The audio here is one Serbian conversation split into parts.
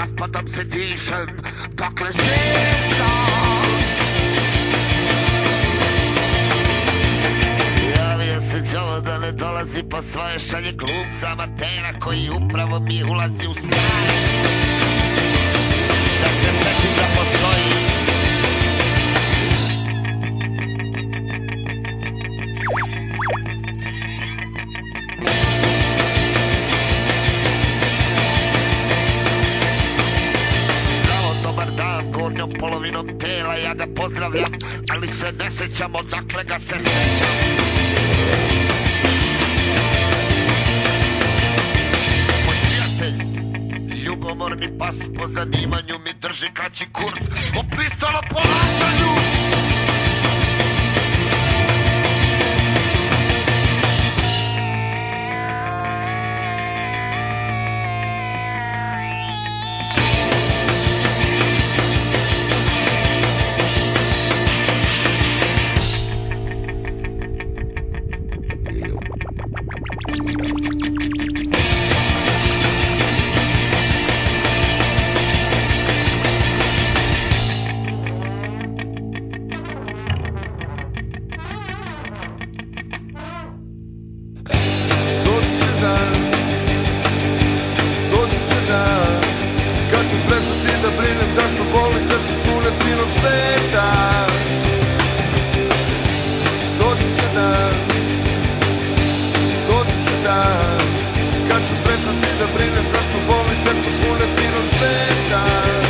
raspadom se dišem, dokle živ sam. Javio se Đovo da ne dolazi po svoje, šalje glumca amatera koji upravo mi ulazi u stan. Da se setim da postoji gornjom polovinom tela, ja ga pozdravljam, ali se ne sećam odakle ga se sećam. Moj prijatelj, ljubomorni pas po zanimanju mi drži kraći kurs o pristalo ponašanju. Kad ću prestati da brinem zašto bolnice su pune finog sveta. Doći će dan, doći će dan. Kad ću prestati da brinem zašto bolnice su pune finog sveta.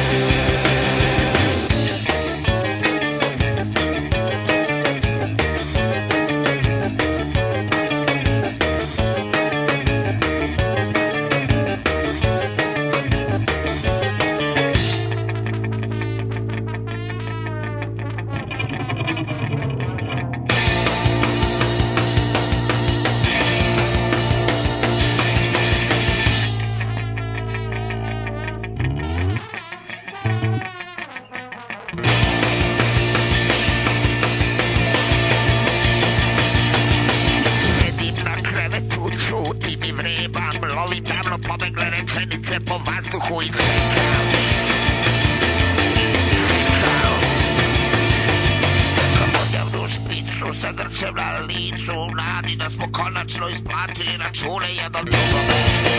Čutim i vrebam, lovim davno pobegle rečenice po vazduhu i čekam. Čekam odjavnu špicu sa grčem na licu, u nadi da smo konačno isplatili račune jedan drugome.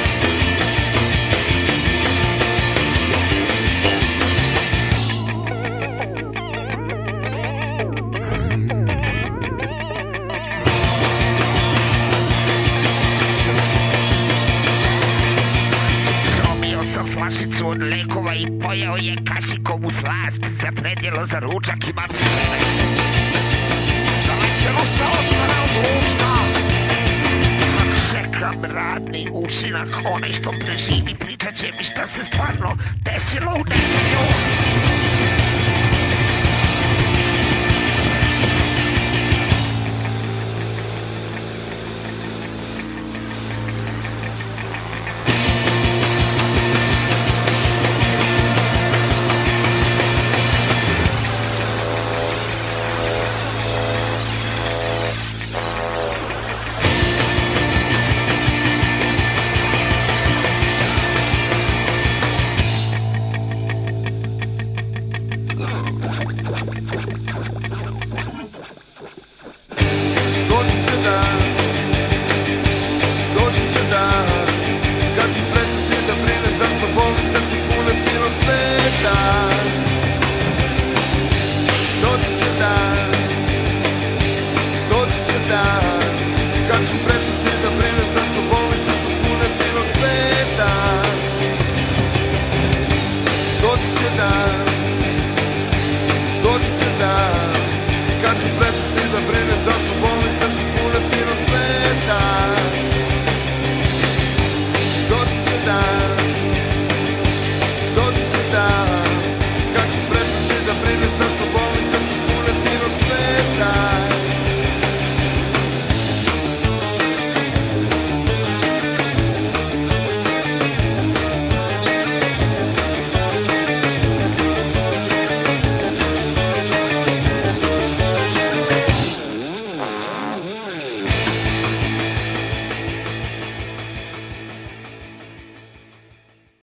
Flašicu od lekova i pojeo je kašikovu slast za predjelo za ručak i marfene. Za večeru šta ostane od ručka? Čekam radni učinak, onaj što preživi pričat će mi šta se stvarno desilo u nedelju.